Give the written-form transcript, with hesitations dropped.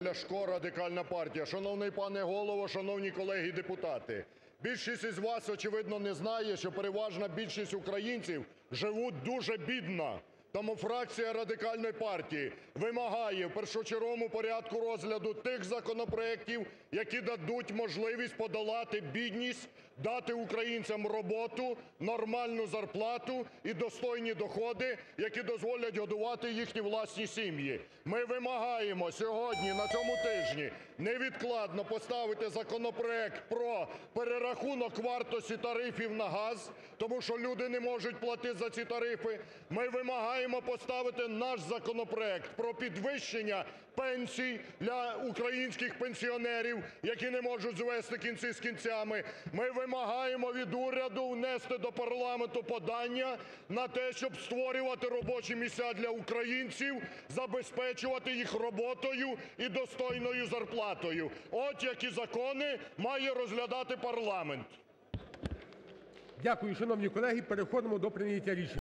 Ляшко, Радикальна партія. Шановний пане Голово, шановні колеги депутати! Більшість із вас, очевидно, не знає, що переважна більшість українців живуть дуже бідно. Тому фракція Радикальної партії вимагає в першочерговому порядку розгляду тих законопроектів, які дадуть можливість подолати бідність, дати українцям роботу, нормальну зарплату і достойні доходи, які дозволять годувати їхні власні сім'ї. Ми вимагаємо сьогодні, на цьому тижні, невідкладно поставити законопроект про перерахунок вартості тарифів на газ, тому що люди не можуть платити за ці тарифи. Ми вимагаємо поставити наш законопроект про підвищення пенсій для українських пенсіонерів, які не можуть звести кінці з кінцями. Ми вимагаємо від уряду внести до парламенту подання на те, щоб створювати робочі місця для українців, забезпечувати їх роботою і достойною зарплатою. От які закони має розглядати парламент. Дякую. Шановні колеги, переходимо до прийняття рішення.